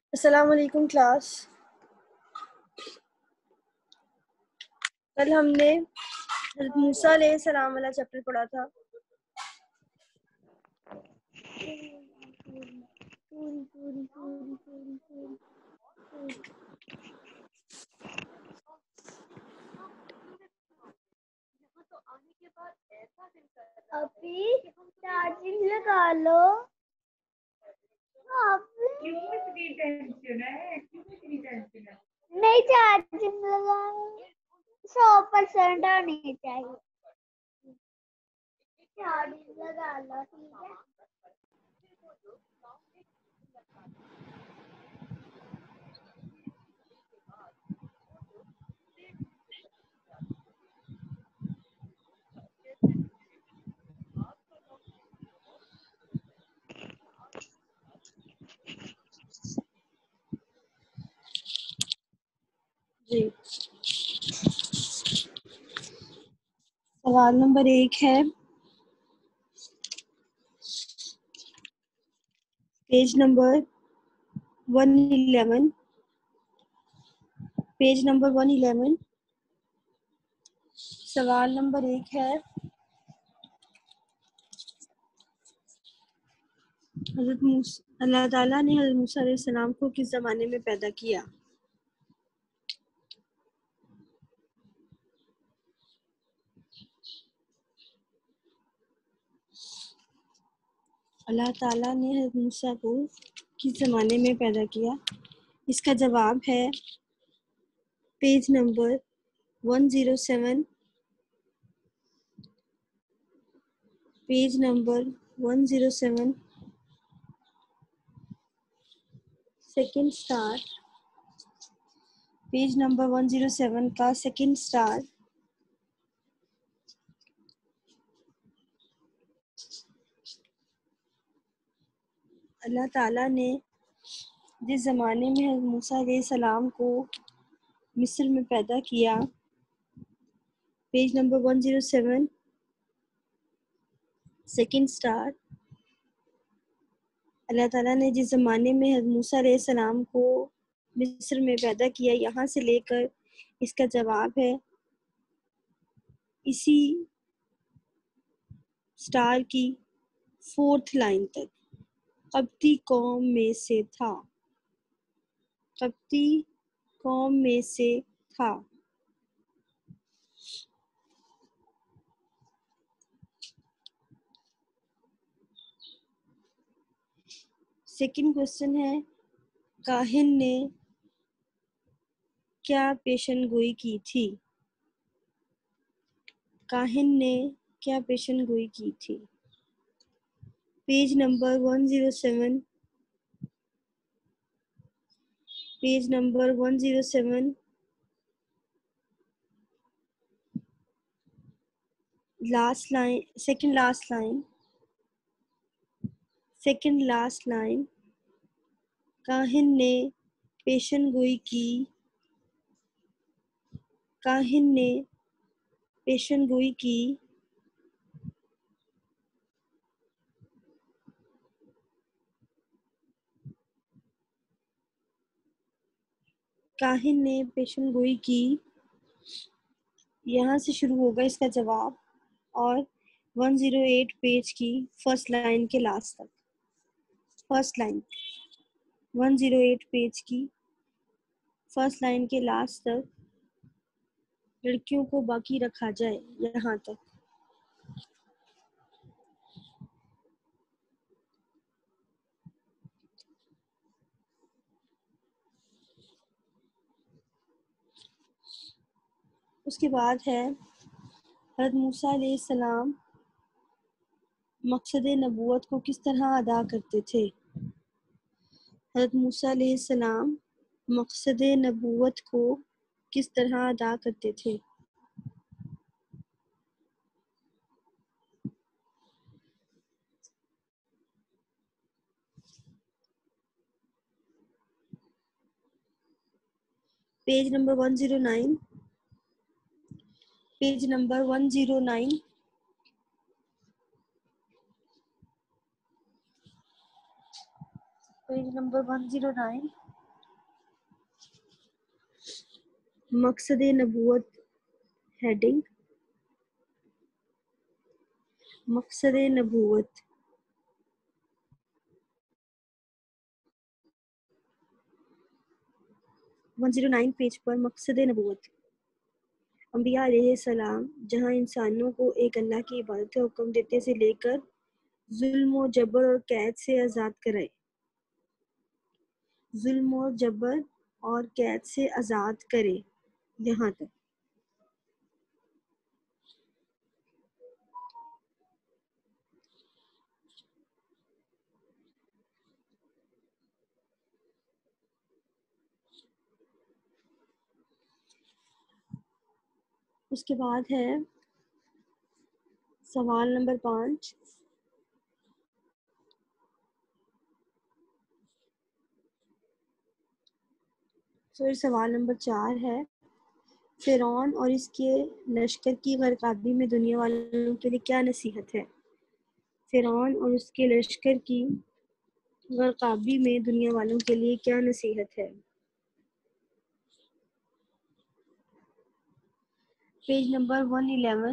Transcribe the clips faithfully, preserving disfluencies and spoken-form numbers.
السلام علیکم کلاس. کل ہم نے حضرت موسیٰ علیہ السلام والا چیپٹر پڑھا تھا. ابھی چارجنگ لگا لو. نہیں چارجنگ لگا سو پرسینٹ ہونی چاہیے. چارجنگ لگا لو ٹھیک ہے. جی سوال نمبر ایک ہے page number one eleven page number one eleven. سوال نمبر ایک ہے حضرت موسیٰ اللہ تعالیٰ نے حضرت موسیٰ علیہ السلام کو کس زمانے میں پیدا کیا؟ اللہ تعالیٰ نے حضرت موسیٰ کو کس زمانے میں پیدا کیا؟ اس کا جواب ہے page number one zero seven page number one zero seven second star page number one zero seven کا سیکنڈ سٹار. اللہ تعالیٰ نے جس زمانے میں حضرت موسیٰ علیہ السلام کو مصر میں پیدا کیا، page number one zero seven second star. اللہ تعالیٰ نے جس زمانے میں حضرت موسیٰ علیہ السلام کو مصر میں پیدا کیا، یہاں سے لے کر اس کا جواب ہے اسی سٹار کی فورتھ لائن تک. قبطی قوم میں سے تھا قبطی قوم میں سے تھا. سیکنڈ کوشچن ہے کاہن نے کیا پیشن گوئی کی تھی؟ کاہن نے کیا پیشن گوئی کی تھی؟ Page number one zero seven page number one zero seven last line second last line second last line کاہن نے پیشن گوئی کی کاہن نے پیشن گوئی کی کاہن نے پیشن گوئی کی یہاں سے شروع ہوگا اس کا جواب، اور ون زیرو ایٹ پیج کی فرسٹ لائن کے لاسٹ تک. First line one zero eight page کی فرسٹ لائن کے لاسٹ تک لڑکیوں کو باقی رکھا جائے یہاں تک. اس کے بعد ہے حضرت موسیٰ علیہ السلام مقصد نبوت کو کس طرح ادا کرتے تھے؟ حضرت موسیٰ علیہ السلام مقصد نبوت کو کس طرح ادا کرتے تھے؟ Page number one zero nine page number one zero nine page number one zero nine مقصد نبوت ہیڈنگ، مقصد نبوت، ایک سو نو پیج پر مقصد نبوت۔ انبیاء علیہ السلام جہاں انسانوں کو ایک اللہ کی عبادت کا حکم دیتے سے لے کر ظلم و جبر اور قید سے آزاد کرائے، ظلم و جبر اور قید سے آزاد کرے، یہاں تک۔ اس کے بعد ہے سوال نمبر پانچ، پھر سوال نمبر چار ہے فرعون اور اس کے لشکر کی غرقابی میں دنیا والوں کے لیے کیا نصیحت ہے؟ فرعون اور اس کے لشکر کی غرقابی میں دنیا والوں کے لیے کیا نصیحت ہے؟ پیج نمبر ایک سو گیارہ۔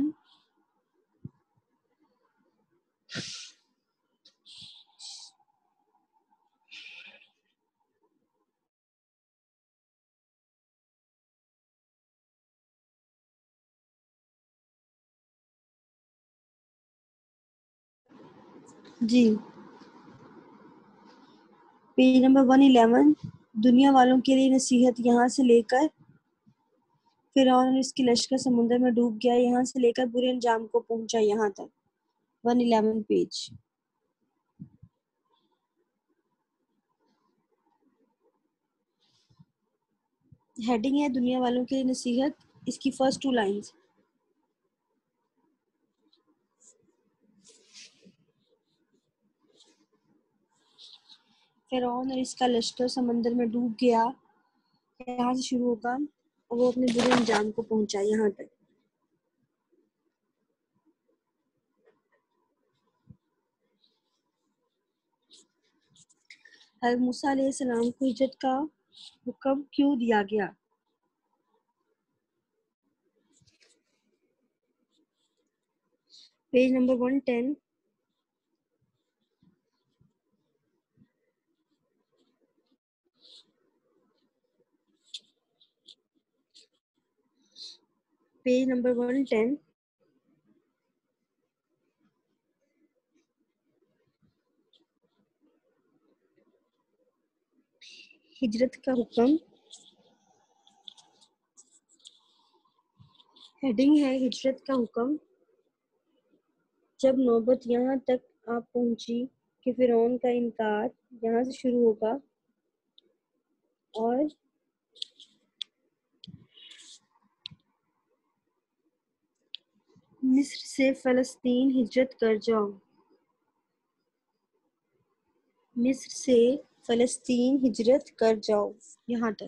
جی پیج نمبر ایک سو گیارہ، دنیا والوں کے لیے نصیحت یہاں سے لے کر فرعون اور اس کی لشکر سمندر میں ڈوب گیا، یہاں سے لے کر برے انجام کو پہنچا، یہاں تک۔ ایک سو گیارہ پیج۔ ہیڈنگ ہے دنیا والوں کے لیے نصیحت، اس کی فرسٹ ٹو لائنز۔ فرعون اور اس کا لشکر سمندر میں ڈوب گیا، یہاں سے شروع ہوگا، اور وہ اپنے برے انجام کو پہنچا، یہاں تک۔ حضرت موسیٰ علیہ السلام کو ہجرت کا حکم کیوں دیا گیا؟ پیج نمبر ایک سو دس۔ پیج نمبر ایک سو دس۔ ہجرت کا حکم، ہیڈنگ ہے ہجرت کا حکم۔ جب نوبت یہاں تک آ پہنچی کہ فرعون کا انکار یہاں سے شروع ہوگا اور مصر سے فلسطین ہجرت کر جاؤ، مصر سے فلسطین ہجرت کر جاؤ، یہاں تک۔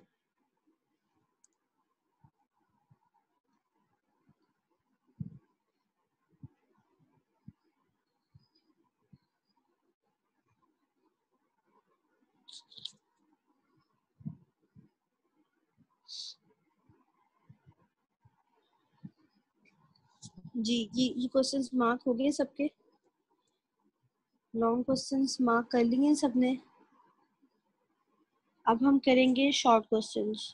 جی یہ یہ کوشچنس مارک ہو گئے سب کے؟ لانگ کوشچنس مارک کر لیے سب نے؟ اب ہم کریں گے شارٹ کوشچنس۔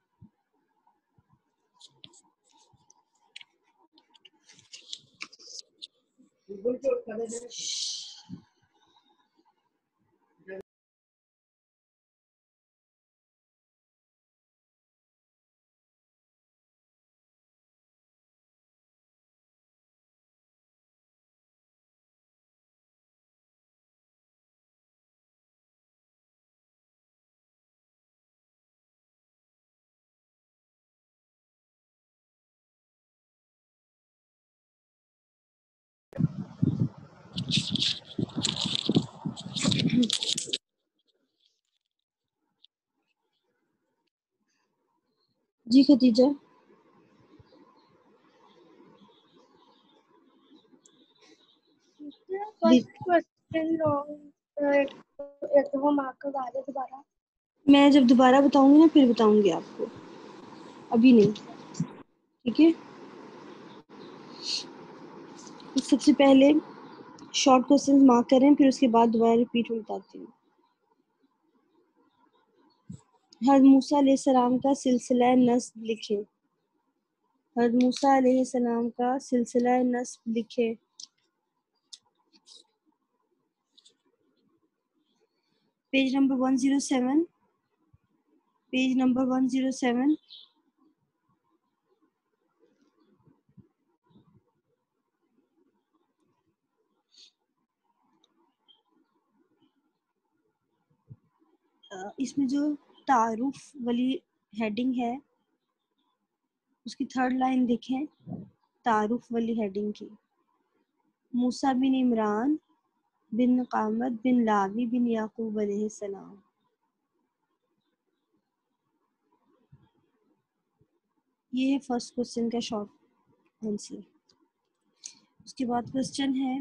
جی خدیجہ۔ میں جب دوبارہ بتاؤں گی نا پھر بتاؤں گی آپ کو۔ ابھی نہیں. ٹھیک ہے, سب سے پہلے شارٹ کوشچن مارک کریں, پھر اس کے بعد دوبارہ ریپیٹ میں بتاتی ہوں. حضرت موسیٰ علیہ السلام کا سلسلہ نسب لکھے. حضرت موسیٰ علیہ السلام کا سلسلہ نسب لکھے. Page number one zero seven. Page number one zero seven. اس میں جو تعارف والی ہیڈنگ ہے اس کی تھرڈ لائن دیکھیں, تعارف والی ہیڈنگ کی. موسیٰ بن عمران بن قامت بن لاوی بن یعقوب علیہ السلام. یہ ہے فرسٹ کوشچن کا شارٹ آنسر. اس کے بعد کوشچن ہے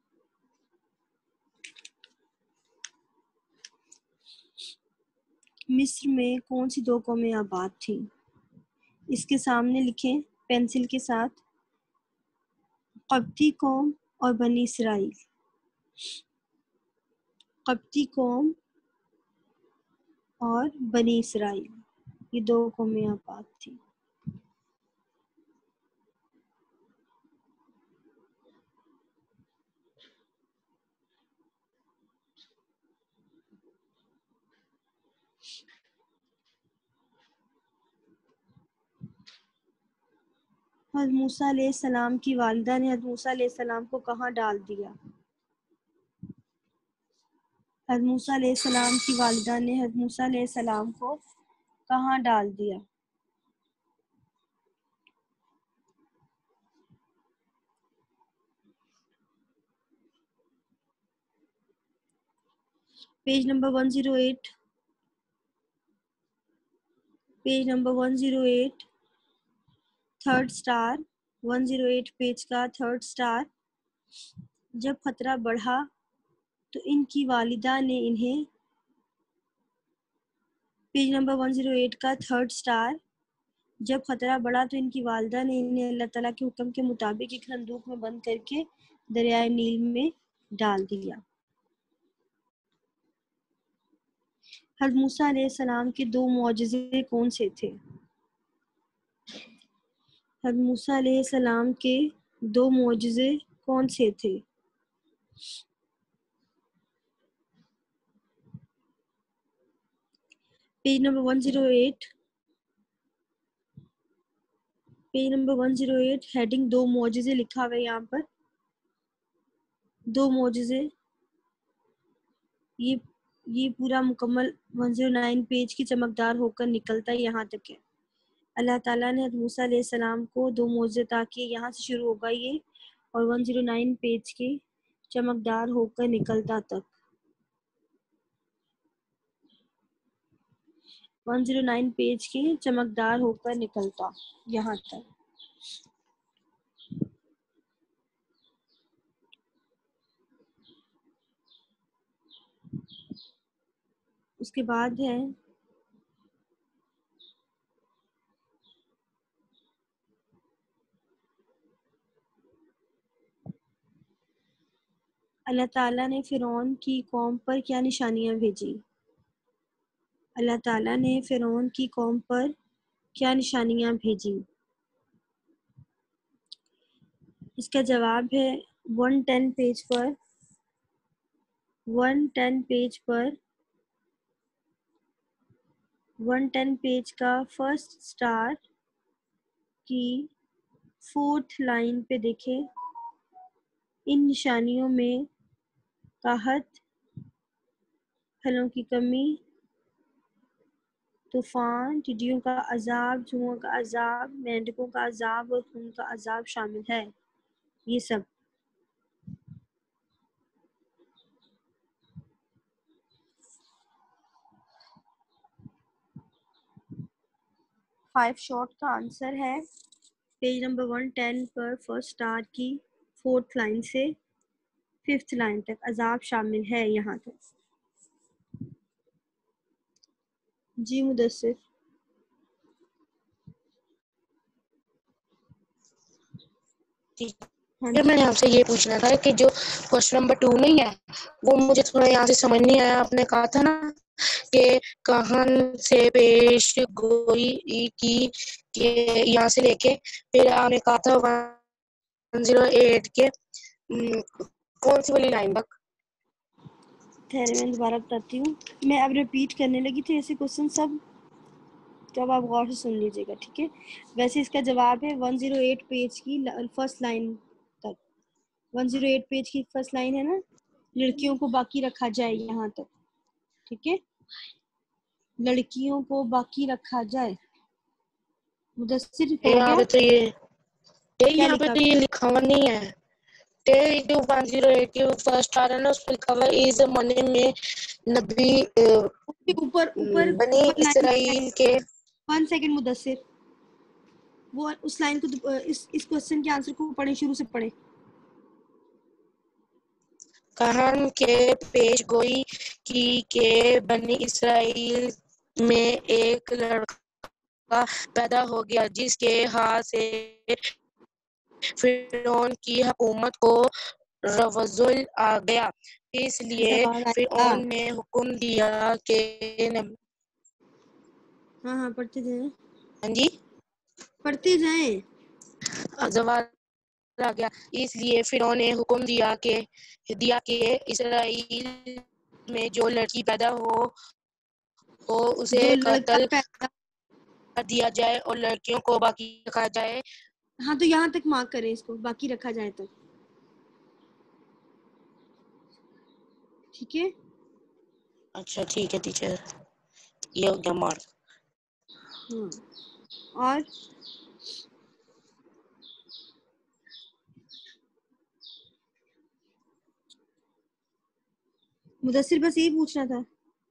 مصر میں کون سی دو قومیں آباد تھیں؟ اس کے سامنے لکھیں پینسل کے ساتھ قبطی قوم اور بنی اسرائیل. قبطی قوم اور بنی اسرائیل, یہ دو قومیں آباد تھیں. حضرت موسیٰ علیہ السلام کی والدہ نے حضرت موسیٰ علیہ السلام کو کہاں ڈال دیا؟ حضرت موسیٰ علیہ السلام کی والدہ نے حضرت موسیٰ علیہ السلام کو کہاں ڈال دیا؟ Page number one zero eight. Page number one zero eight, third star. One zero eight page کا تھرڈ سٹار. جب خطرہ بڑھا تو ان کی والدہ نے انہیں. Page number one zero eight کا تھرڈ سٹار. جب خطرہ بڑھا تو ان کی والدہ نے انہیں اللہ تعالیٰ کے حکم کے مطابق ایک صندوق میں بند کر کے دریائے نیل میں ڈال دیا. حضرت موسیٰ علیہ السلام کے دو معجزے کون سے تھے؟ حضرت موسیٰ علیہ السلام کے دو معجزے کون سے تھے؟ Page number one zero eight. Page number one zero eight, heading دو معجزے لکھا ہوا ہے یہاں پر. دو معجزے, یہ یہ پورا مکمل ون زیرو نائن پیج کی چمکدار ہو کر نکلتا ہے یہاں تک ہے. اللہ تعالیٰ نے حضرت موسیٰ علیہ السلام کو دو معجزے عطا کیے, یہاں سے شروع ہوگا یہ, اور ون زیرو نائن پیج کی چمکدار ہو کر نکلتا تک. ون زیرو نائن پیج کی چمکدار ہو کر نکلتا یہاں تک. اس کے بعد ہے اللہ تعالیٰ نے فرعون کی قوم پر کیا نشانیاں بھیجی؟ اللہ تعالیٰ نے فرعون کی قوم پر کیا نشانیاں بھیجی؟ اس کا جواب ہے ون ٹین پیج پر ون ٹین پیج پر ون ٹین پیج کا فرسٹ سٹار کی فورتھ لائن پہ دیکھیں. ان نشانیوں میں قحط, پھلوں کی کمی, طوفان, ٹڈیوں کا عذاب, چوہوں کا عذاب, مینڈکوں کا عذاب اور خون کا عذاب شامل ہے. یہ سب فائیو شارٹ کا آنسر ہے. پیج نمبر ون ٹین پر فرسٹ سٹار کی فورتھ لائن سے ففتھ لائن تک عذاب شامل ہے یہاں تک. جی مدثر. ہاں پھر میں نے آپ سے یہ پوچھنا تھا کہ جو کوشچن نمبر ٹو نہیں ہے وہ مجھے تھوڑا یہاں سے سمجھ نہیں آیا. آپ نے کہا تھا نا کہ کہاں سے پیش گوئی کی کہ یہاں سے لے کے پھر آپ نے کہا تھا ون زیرو ایٹ کے کون سی والی لائن تک. ٹھہرے میں دوبارہ بتاتی ہوں. میں اب ریپیٹ کرنے لگی تھی ایسے کوشچن سب، جب آپ غور سے سن لیجیے گا ٹھیک ہے. ویسے اس کا جواب ہے ون زیرو ایٹ پیج کی فرسٹ لائن تک. ون زیرو ایٹ پیج کی فرسٹ لائن ہے نا، لڑکیوں کو باقی رکھا جائے یہاں تک. ٹھیک ہے، لڑکیوں کو باقی رکھا جائے. مدثر ہو یہاں گیا؟ پہ تو یہ کیا یہاں پہ لکھا تو یہ لکھا ہوا نہیں ہے. جو ون زیرو ایٹ فرسٹ آ رہا ہے نا اس پہ لکھا ہوا ہے اس زمانے میں نبی اس کے اوپر اوپر بنی اوپر لائن اسرائیل کے. ون سیکنڈ مدثر، وہ اس لائن کو اس اس کوسچن کے آنسر کو پڑھیں، شروع سے پڑھیں. کہاں کے پیش گوئی کی کہ بنی اسرائیل میں ایک لڑکا پیدا ہو گیا جس کے ہاتھ سے فرعون کی حکومت کو رفضل آ گیا، اس لیے زوال آئے گا. فرعون نے حکم دیا کہ نبی. ہاں ہاں پڑھتے جائیں ہاں جی پڑھتے جائیں. زوال آ گیا اس لیے فرعون نے حکم دیا کہ دیا کہ اسرائیل میں جو لڑکی پیدا ہو ہو اسے جو لڑکا قتل پیدا، کر دیا جائے اور لڑکیوں کو باقی رکھا جائے. ہاں تو یہاں تک مارک کریں، اس کو باقی رکھا جائے تو ٹھیک ہے. اچھا ٹھیک ہے ٹیچر، یہ ہو گیا مارک. ہاں اور مدثر بس یہی پوچھنا تھا.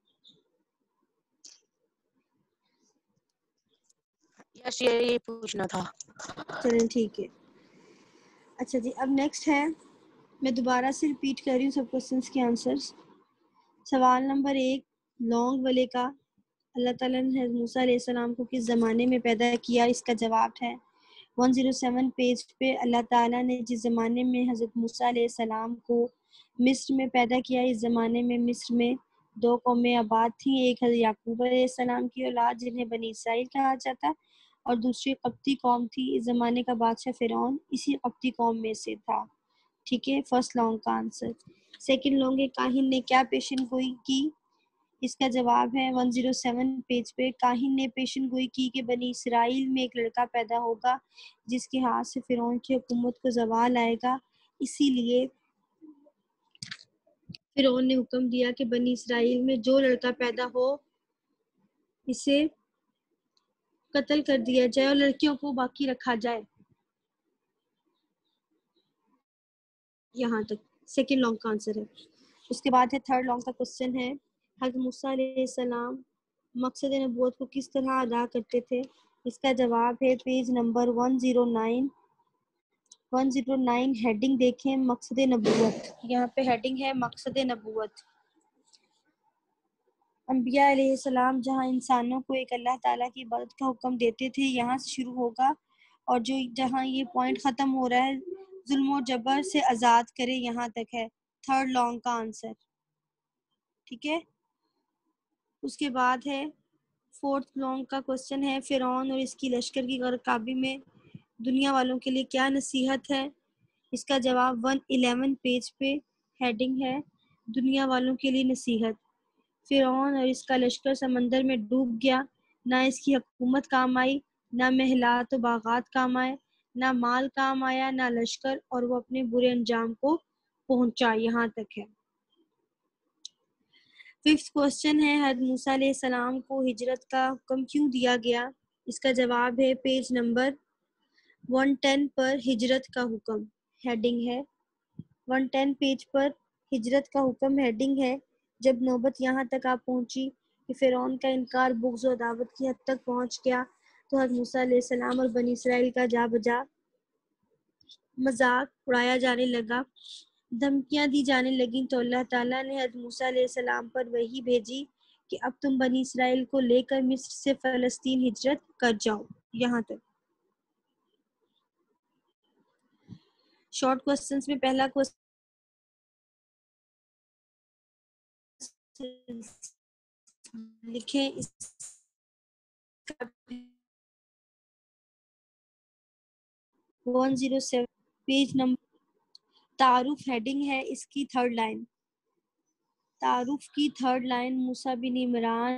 یس یہی پوچھنا تھا. چلیں ٹھیک ہے. اچھا جی اب نیکسٹ ہے، میں دوبارہ سے ریپیٹ کر رہی ہوں سب کوشچنس کے آنسرس. سوال نمبر ایک، لونگ والے کا اللہ تعالیٰ نے حضرت موسیٰ علیہ السلام کو کس زمانے میں پیدا کیا؟ اس کا جواب ہے ون زیرو سیون پیج پہ اللہ تعالیٰ نے جس زمانے میں حضرت موسیٰ علیہ السلام کو مصر میں پیدا کیا، اس زمانے میں مصر میں دو قومیں آباد تھیں. ایک حضرت یعقوب علیہ السلام کی اولاد جنہیں بنی اسرائیل کہا جاتا، اور دوسری قبطی قوم تھی. اس زمانے کا بادشاہ فرعون اسی قبطی قوم میں سے تھا. ٹھیک ہے، فرسٹ لونگ کا آنسر. سیکنڈ لونگ کاہن نے کیا پیشن گوئی کی؟ اس کا جواب ہے ون زیرو سیون پیج پہ، کاہن نے پیشن گوئی کی کہ بنی اسرائیل میں ایک لڑکا پیدا ہوگا جس کے ہاتھ سے فرعون کی حکومت کو زوال آئے گا، اسی لیے فرعون نے حکم دیا کہ بنی اسرائیل میں جو لڑکا پیدا ہو اسے قتل کر دیا جائے اور لڑکیوں کو باقی رکھا جائے. یہاں تک سیکنڈ لانگ کا آنسر ہے. اس کے بعد ہے تھرڈ لانگ کا کوسچن ہے، حضرت موسیٰ علیہ السلام مقصد نبوت کو کس طرح ادا کرتے تھے؟ اس کا جواب ہے page number one zero nine one zero nine heading دیکھیں، مقصد نبوت. یہاں پہ ہیڈنگ ہے مقصد نبوت. انبیاء علیہ السلام جہاں انسانوں کو ایک اللہ تعالیٰ کی عبادت کا حکم دیتے تھے یہاں سے شروع ہوگا، اور جو جہاں یہ پوائنٹ ختم ہو رہا ہے ظلم و جبر سے آزاد کرے یہاں تک ہے تھرڈ لانگ کا آنسر. ٹھیک ہے، اس کے بعد ہے فورتھ لانگ کا کوسچن ہے، فرعون اور اس کی لشکر کی غرقابی میں دنیا والوں کے لیے کیا نصیحت ہے؟ اس کا جواب ون الیون پیج پہ ہیڈنگ ہے دنیا والوں کے لیے نصیحت. فرعون اور اس کا لشکر سمندر میں ڈوب گیا، نہ اس کی حکومت کام آئی، نہ محلات و باغات کام آئے، نہ مال کام آیا، نہ لشکر، اور وہ اپنے برے انجام کو پہنچا. یہاں تک ہے. ففتھ کوسچن ہے، حضرت موسیٰ علیہ السلام کو ہجرت کا حکم کیوں دیا گیا؟ اس کا جواب ہے پیج نمبر ون ٹین پر ہجرت کا حکم ہیڈنگ ہے. ون ٹین پیج پر ہجرت کا حکم ہیڈنگ ہے. جب نوبت یہاں تک آ پہنچی کہ فرعون کا انکار بغض و عداوت کی حد تک پہنچ گیا تو حضرت موسیٰ علیہ السلام اور بنی اسرائیل کا جا بجا مذاق اڑایا جانے لگا، دھمکیاں دی جانے لگیں، تو اللہ تعالیٰ نے حضرت موسیٰ علیہ السلام پر وحی بھیجی کہ اب تم بنی اسرائیل کو لے کر مصر سے فلسطین ہجرت کر جاؤ. یہاں تک. شارٹ کوسچنس میں پہلا کوسچن لکھیں اس one zero seven page number تعارف ہیڈنگ ہے اس کی تھرڈ لائن. تعارف کی تھرڈ لائن موسیٰ بن عمران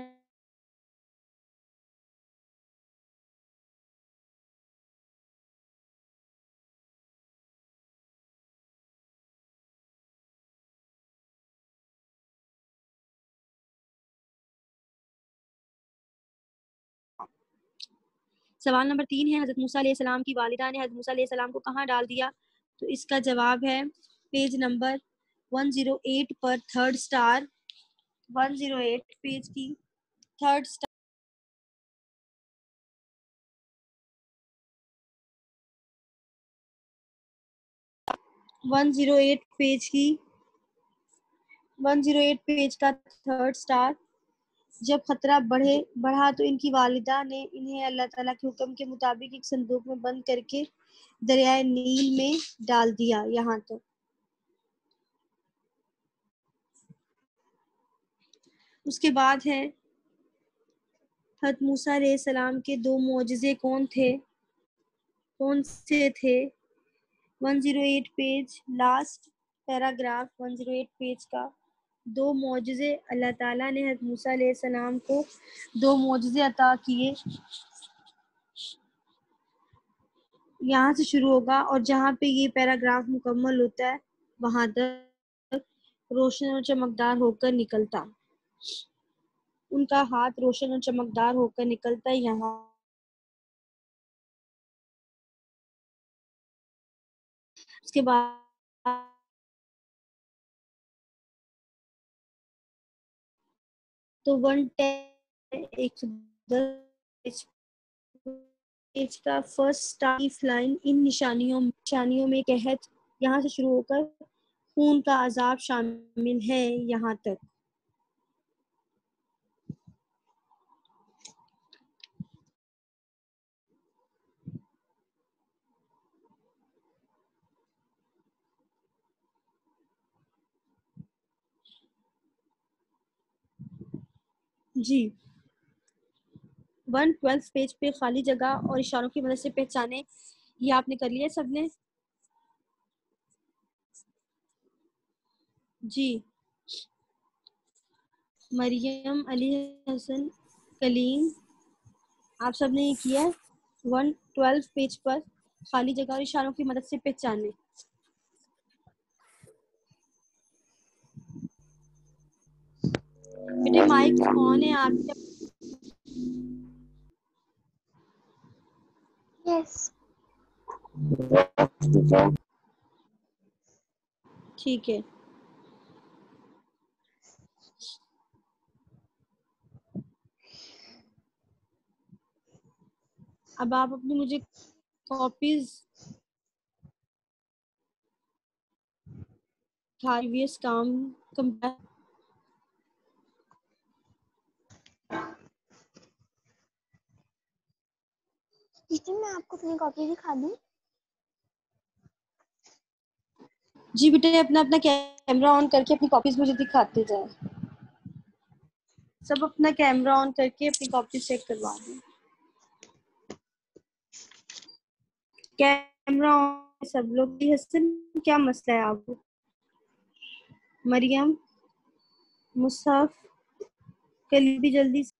سوال نمبر تین ہے حضرت موسیٰ علیہ السلام کی والدہ نے حضرت موسیٰ علیہ السلام کو کہاں ڈال دیا؟ تو اس کا جواب ہے page number one zero eight پر third star one zero eight page کی third star one zero eight page کی ون زیرو ایٹ پیج کا تھرڈ سٹار. جب خطرہ بڑھے بڑھا تو ان کی والدہ نے انہیں اللہ تعالیٰ کے حکم کے مطابق ایک صندوق میں بند کر کے دریائے نیل میں ڈال دیا. یہاں تک اس کے بعد ہے حضرت موسیٰ علیہ السلام کے دو معجزے کون تھے کون سے تھے؟ One zero eight page last paragraph one zero eight page کا دو معجزے. اللہ تعالیٰ نے حضرت موسیٰ علیہ السلام کو دو معجزے عطا کیے. یہاں سے شروع ہوگا اور جہاں پہ یہ پیراگراف مکمل ہوتا ہے وہاں تک روشن اور چمکدار ہو کر نکلتا. ان کا ہاتھ روشن اور چمکدار ہو کر نکلتا. یہاں اس کے بعد تو ون ایک سو دس پیج کا فرسٹ ٹائف لائن ان نشانیوں نشانیوں میں قحط یہاں سے شروع ہو کر خون کا عذاب شامل ہے. یہاں تک جی. ون ٹویلو پیج پہ خالی جگہ اور اشاروں کی مدد سے پہچانے. یہ آپ نے کر لیا سب نے؟ جی. مریم علی حسن کلیم آپ سب نے یہ کیا ہے. ون ٹویلو پیج پر خالی جگہ اور اشاروں کی مدد سے پہچانے. بیٹے مائک آن ہے آپ کے؟ یس. ٹھیک ہے. اب آپ اپنی مجھے کاپیز پریویس کام کمپیئر ٹیچر میں آپ کو اپنی کاپی دکھا دوں؟ جی بیٹے اپنا اپنا کیمرہ آن کر کے اپنی کاپیز مجھے دکھاتے جائیں. سب اپنا کیمرہ آن کر کے اپنی کاپیز چیک کروا دیں. کیمرہ آن سب لوگ. حسن کیا مسئلہ ہے آپ کو؟ مریم مصحف کل بھی جلدی سے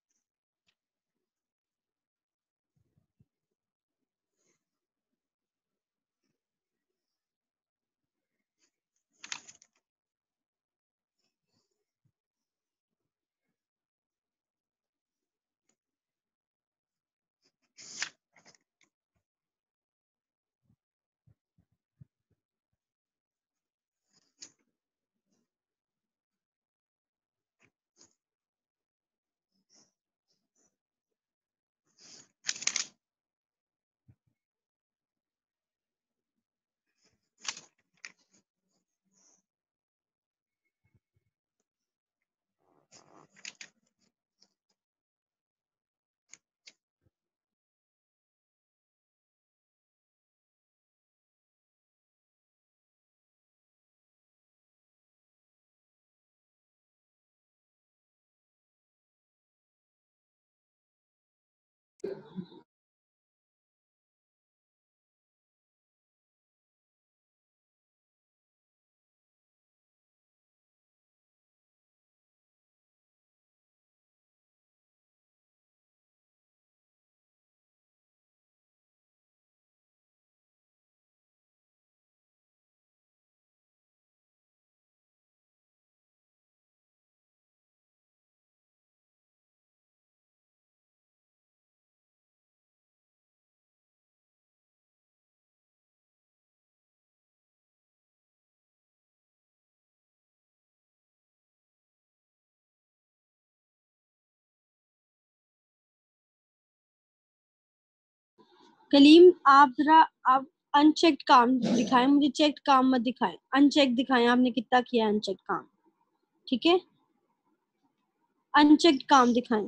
कलीम आप जरा आप अनचेक्ड काम दिखाएं मुझे, चेक्ड काम मत दिखाएं, अनचेक दिखाएं आपने कितना किया अनचेक्ड काम, ठीक है? अनचेक्ड काम दिखाएं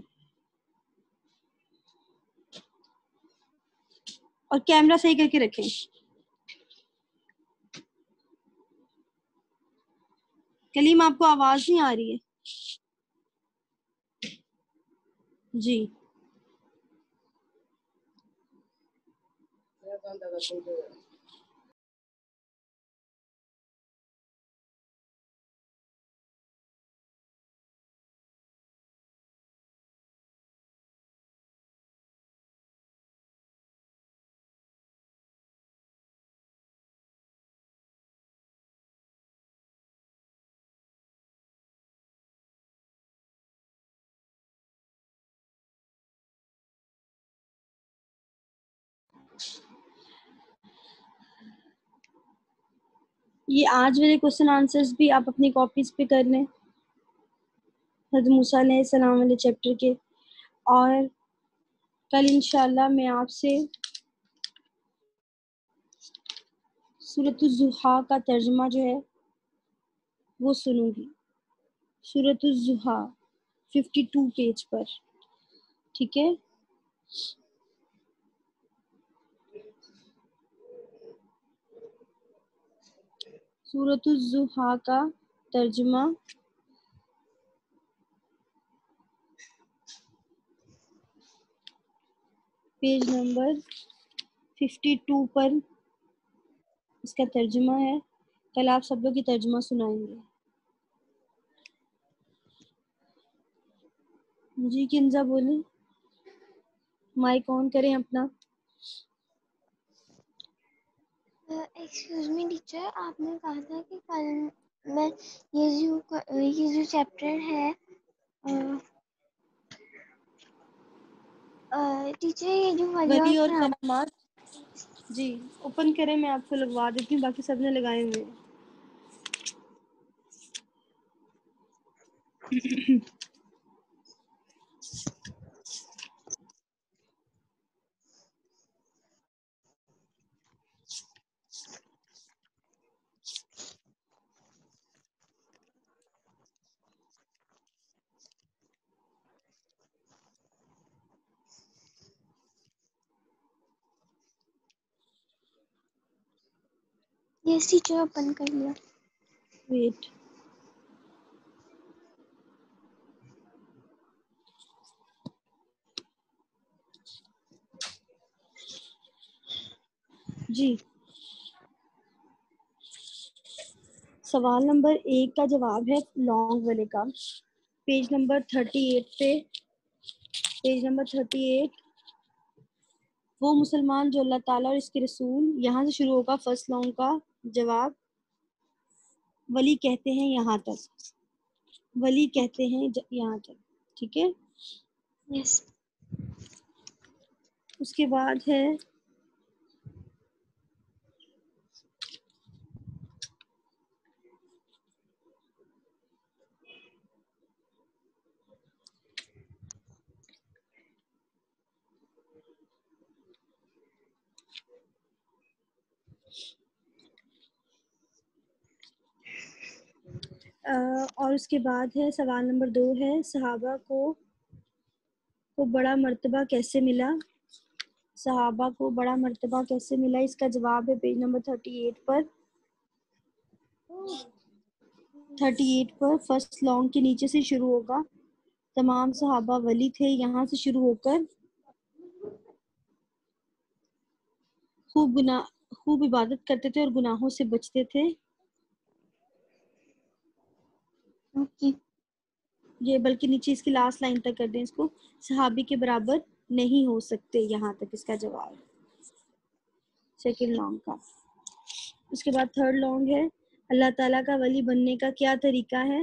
और कैमरा सही करके रखें। कलीम आपको आवाज नहीं आ रही है जी? ये आज वाले क्वेश्चन आंसर्स भी आप अपनी कॉपीज पे कर लें हज़रत मूसा अलैहिस्सलाम वाले चैप्टर के, और कल इंशाल्लाह मैं आपसे सूरतुल ज़ुहा का तर्जुमा जो है वो सुनूंगी, सूरतुल ज़ुहा बावन पेज पर, ठीक है? सूरतुल ज़ुहा का तर्जुमा पेज नंबर बावन पर इसका तर्जुमा है। कल आप सब लोग की तर्जुमा सुनाएंगे। जी किंजा बोले, माइक ऑन करें अपना। एक्सक्यूज मी टीचर, आपने कहा था कि कल मैं ये जो ये जो चैप्टर है टीचर, ये जो वली वली और और करामात, जी ओपन करें, मैं आपको लगवा देती हूँ, बाकी सबने लगाए हुए हैं। यस टीचर, ओपन कर लिया। वेट, जी सवाल नंबर एक का जवाब है लॉन्ग वाले का, पेज नंबर अड़तीस पे, पेज नंबर अड़तीस। वो मुसलमान जो अल्लाह ताला और इसके रसूल, यहाँ से शुरू होगा फर्स्ट लॉन्ग का जवाब। वली कहते हैं यहाँ तक, वली कहते हैं यहाँ तक, ठीक है? यस। उसके बाद है और उसके बाद है सवाल नंबर दो है, सहाबा को को बड़ा मर्तबा कैसे मिला, सहाबा को बड़ा मर्तबा कैसे मिला, इसका जवाब है पेज नंबर अड़तीस पर, अड़तीस पर फर्स्ट लॉन्ग के नीचे से शुरू होगा। तमाम सहाबा वली थे, यहाँ से शुरू होकर خوب گناہ خوب عبادت کرتے تھے اور گناہوں سے بچتے تھے. اوکے یہ بلکہ نیچے اس کی لاسٹ لائن تک کر دیں اس کو. صحابی کے برابر نہیں ہو سکتے. یہاں تک اس کا جواب سیکنڈ لانگ کا. اس کے بعد تھرڈ لانگ ہے اللہ تعالیٰ کا ولی بننے کا کیا طریقہ ہے؟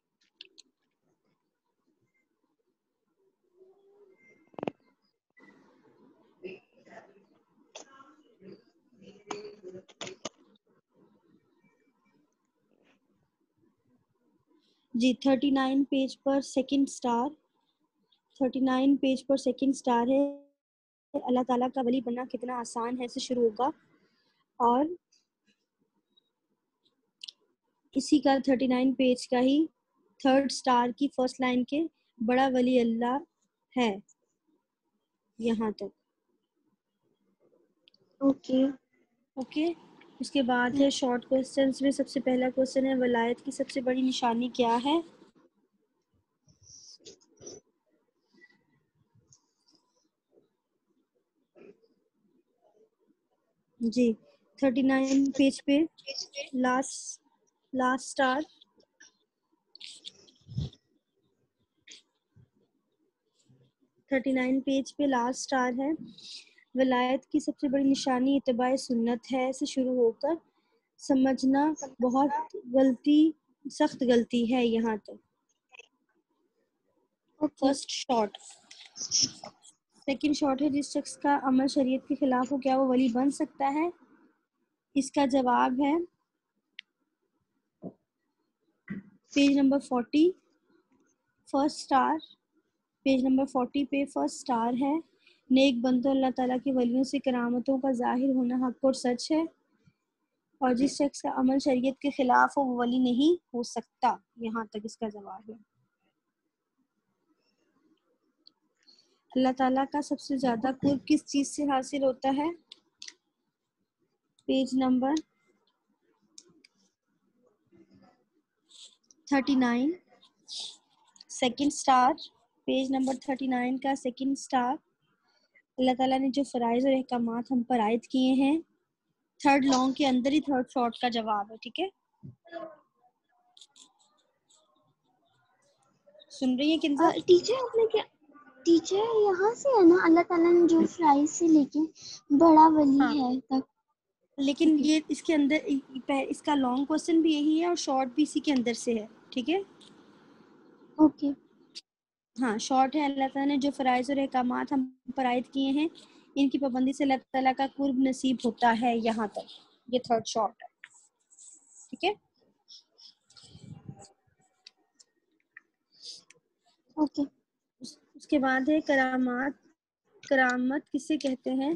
جی تھرٹی نائن پیج پر second star thirty nine page پر سیکنڈ سٹار ہے اللہ تعالیٰ کا ولی بننا کتنا آسان ہے سے شروع ہوگا اور اسی کا تھرٹی نائن پیج کا ہی تھرڈ سٹار کی فرسٹ لائن کے بڑا ولی اللہ ہے یہاں تک. اوکے اوکے اس کے بعد ہے شارٹ کوسچنس میں سب سے پہلا کوسچن ہے ولایت کی سب سے بڑی نشانی کیا ہے؟ جی تھرٹی نائن پیج پہ last last star thirty nine page پہ لاسٹ سٹار ہے ولایت کی سب سے بڑی نشانی اتباع سنت ہے سے شروع ہو کر سمجھنا بہت غلطی سخت غلطی ہے یہاں تک. Okay first short. Second short ہے جس شخص کا عمل شریعت کے خلاف ہو کیا وہ ولی بن سکتا ہے؟ اس کا جواب ہے page number forty first star page number forty پہ فرسٹ سٹار ہے نیک بندوں اللہ تعالیٰ کے ولیوں سے کرامتوں کا ظاہر ہونا حق اور سچ ہے اور جس شخص کا عمل شریعت کے خلاف ہو وہ ولی نہیں ہو سکتا. یہاں تک اس کا جواب ہے. اللہ تعالیٰ کا سب سے زیادہ قرب کس چیز سے حاصل ہوتا ہے؟ Page number thirty nine second star page number thirty nine کا سیکنڈ سٹار اللہ تعالیٰ نے جو فرائض اور احکامات ہم پر عائد کیے ہیں تھرڈ لانگ کے اندر ہی تھرڈ شارٹ کا جواب ہے. ٹھیک ہے سن رہی ہیں کنزا؟ ٹیچر آپ نے کیا ٹیچر یہاں سے ہے نا اللہ تعالیٰ نے جو فرائض سے لے کے بڑا ولی ہاں ہے تک. لیکن یہ اس کے اندر اس کا لانگ کوسچن بھی یہی ہے اور شارٹ بھی اسی کے اندر سے ہے. ٹھیک ہے اوکے ہاں شارٹ ہے اللہ تعالیٰ نے جو فرائض اور احکامات ہم پر عائد کیے ہیں ان کی پابندی سے اللہ تعالیٰ کا قرب نصیب ہوتا ہے. یہاں تک یہ تھرڈ شارٹ ہے. ٹھیک ہے اوکے اس کے بعد ہے کرامات کرامت کسے کہتے ہیں؟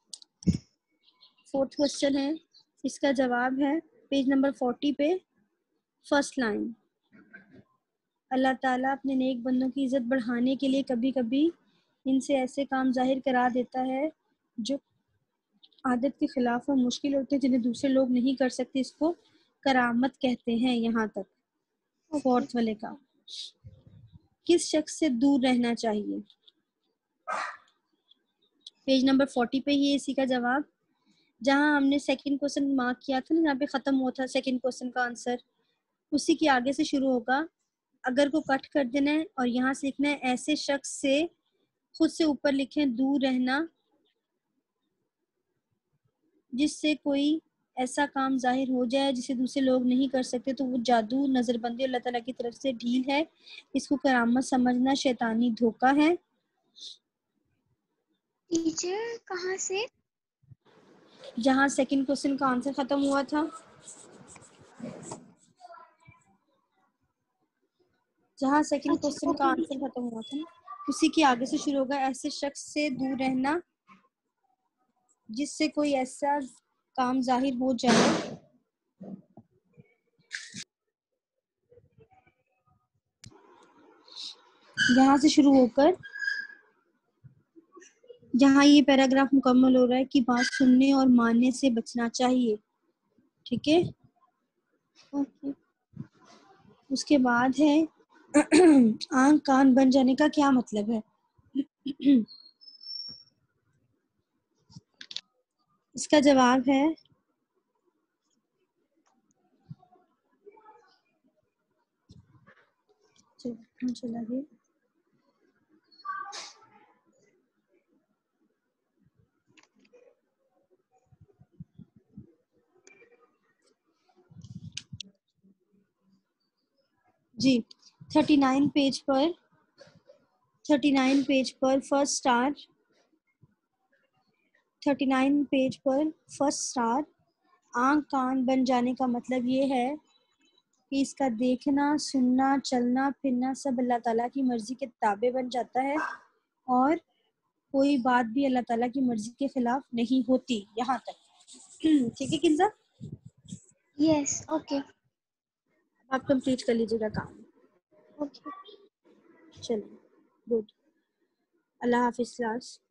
فورتھ کوسچن ہے اس کا جواب ہے پیج نمبر فورٹی پہ فرسٹ لائن اللہ تعالیٰ اپنے نیک بندوں کی عزت بڑھانے کے لیے کبھی کبھی ان سے ایسے کام ظاہر کرا دیتا ہے جو عادت کے خلاف اور مشکل ہوتے ہیں جنہیں دوسرے لوگ نہیں کر سکتے. اس کو کرامت کہتے ہیں. یہاں تک اوکے فورتھ والے کا کس شخص سے دور رہنا چاہیے؟ پیج نمبر فورٹی پہ ہی اسی کا جواب جہاں ہم نے سیکنڈ کوسچن مارک کیا تھا نا جہاں پہ ختم ہوا تھا سیکنڈ کوسچن کا آنسر اسی کے آگے سے شروع ہوگا. اگر کو کٹ کر دینا ہے اور یہاں سے لکھنا ہے ایسے شخص سے خود سے اوپر لکھیں دور رہنا جس سے کوئی ایسا کام ظاہر ہو جائے جسے دوسرے لوگ نہیں کر سکتے تو وہ جادو نظر بندی اللہ تعالیٰ کی طرف سے ڈھیل ہے. اس کو کرامت سمجھنا شیطانی دھوکہ ہے. ٹیچر کہاں سے جہاں سیکنڈ کوسچن کا آنسر ختم ہوا تھا جہاں سیکنڈ اچھا کوسچن کا اوکے آنسر ٹیچر ختم ہوا تھا اسی کے آگے سے شروع ہوگا ایسے شخص سے دور رہنا جس سے کوئی ایسا کام ظاہر ہو جائے جہاں سے شروع ہو کر جہاں یہ پیراگراف مکمل ہو رہا ہے کہ بات سننے اور ماننے سے بچنا چاہیے. ٹھیک ہے اوکے اس کے بعد ہے آنکھ کان بن جانے کا کیا مطلب ہے؟ اس کا جواب ہے چلا گیا جی تھرٹی نائن پیج پر تھرٹی نائن پیج پر first star thirty nine page پر فرسٹ اسٹار آنکھ کان بن جانے کا مطلب یہ ہے کہ اس کا دیکھنا سننا چلنا پھرنا سب اللہ تعالیٰ کی مرضی کے تابع بن جاتا ہے اور کوئی بات بھی اللہ تعالیٰ کی مرضی کے خلاف نہیں ہوتی یہاں تک. ٹھیک ہے کنزا؟ یس اوکے آپ کمپلیٹ کر لیجیے گا کام. اوکے چلیے گڈ. اللہ حافظ کلاس.